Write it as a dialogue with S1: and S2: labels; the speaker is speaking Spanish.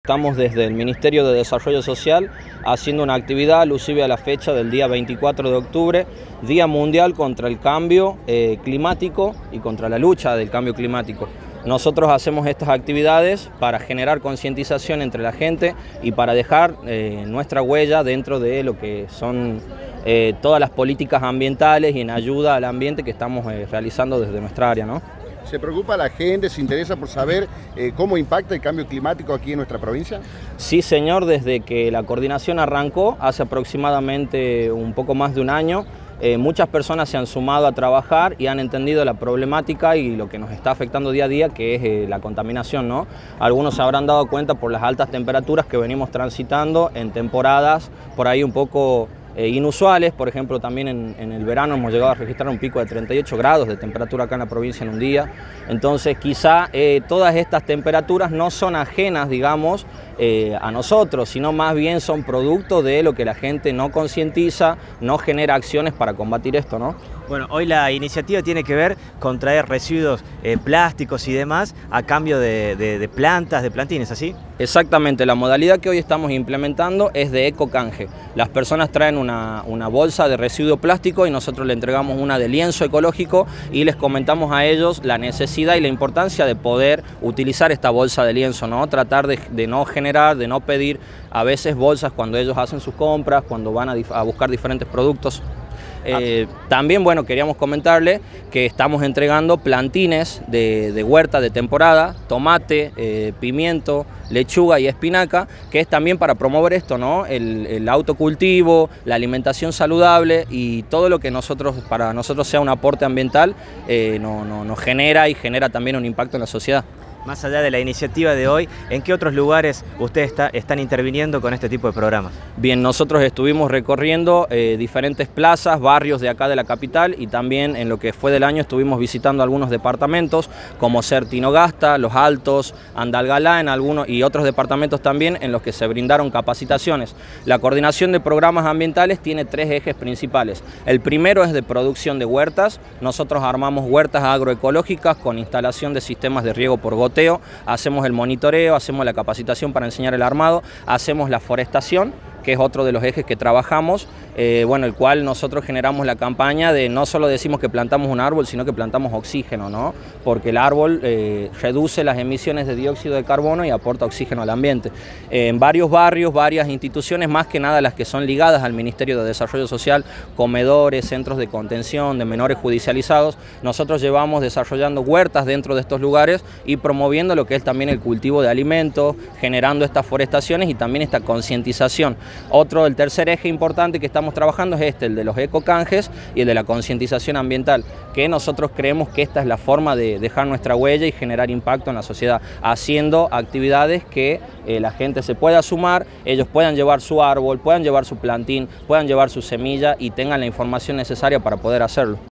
S1: estamos desde el Ministerio de Desarrollo Social haciendo una actividad alusiva a la fecha del día 24 de octubre, Día Mundial contra el Cambio Climático y contra la lucha del cambio climático. Nosotros hacemos estas actividades para generar concientización entre la gente y para dejar nuestra huella dentro de lo que son todas las políticas ambientales y en ayuda al ambiente que estamos realizando desde nuestra área, ¿no?
S2: ¿Se preocupa la gente, se interesa por saber cómo impacta el cambio climático aquí en nuestra provincia?
S1: Sí, señor, desde que la coordinación arrancó hace aproximadamente un poco más de un año, muchas personas se han sumado a trabajar y han entendido la problemática y lo que nos está afectando día a día, que es la contaminación, ¿no? Algunos se habrán dado cuenta por las altas temperaturas que venimos transitando en temporadas por ahí un poco inusuales. Por ejemplo, también en el verano hemos llegado a registrar un pico de 38 grados de temperatura acá en la provincia en un día. Entonces quizá todas estas temperaturas no son ajenas, digamos, a nosotros, sino más bien son producto de lo que la gente no concientiza, no genera acciones para combatir esto, ¿no?
S3: Bueno, hoy la iniciativa tiene que ver con traer residuos plásticos y demás a cambio de plantas, de plantines, ¿así? Exactamente, la modalidad que hoy estamos implementando es de ecocanje. Las personas traen una bolsa de residuo plástico y nosotros le entregamos una de lienzo ecológico y les comentamos a ellos la necesidad y la importancia de poder utilizar esta bolsa de lienzo, ¿no? Tratar de no generar, de no pedir a veces bolsas cuando ellos hacen sus compras, cuando van a buscar diferentes productos. También, bueno, queríamos comentarle que estamos entregando plantines de huerta de temporada, tomate, pimiento, lechuga y espinaca, que es también para promover esto, ¿no? El autocultivo, la alimentación saludable y todo lo que para nosotros sea un aporte ambiental, nos genera y genera también un impacto en la sociedad. Más allá de la iniciativa de hoy, ¿en qué otros lugares ustedes están interviniendo con este tipo de programas? Bien, nosotros estuvimos recorriendo diferentes plazas, barrios de acá de la capital y también en lo que fue del año estuvimos visitando algunos departamentos como ser Tinogasta, Los Altos, Andalgalá y otros departamentos también en los que se brindaron capacitaciones. La coordinación de programas ambientales tiene tres ejes principales. El primero es de producción de huertas. Nosotros armamos huertas agroecológicas con instalación de sistemas de riego por goteo. Hacemos el monitoreo, hacemos la capacitación para enseñar el armado, hacemos la forestación, que es otro de los ejes que trabajamos, el cual nosotros generamos la campaña de no solo decimos que plantamos un árbol, sino que plantamos oxígeno, ¿no? Porque el árbol reduce las emisiones de dióxido de carbono y aporta oxígeno al ambiente. En varios barrios, varias instituciones, más que nada las que son ligadas al Ministerio de Desarrollo Social, comedores, centros de contención de menores judicializados, nosotros llevamos desarrollando huertas dentro de estos lugares y promoviendo lo que es también el cultivo de alimentos, generando estas forestaciones y también esta concientización. El tercer eje importante que estamos trabajando es el de los ecocanjes y el de la concientización ambiental, que nosotros creemos que esta es la forma de dejar nuestra huella y generar impacto en la sociedad, haciendo actividades que la gente se pueda sumar, ellos puedan llevar su árbol, puedan llevar su plantín, puedan llevar su semilla y tengan la información necesaria para poder hacerlo.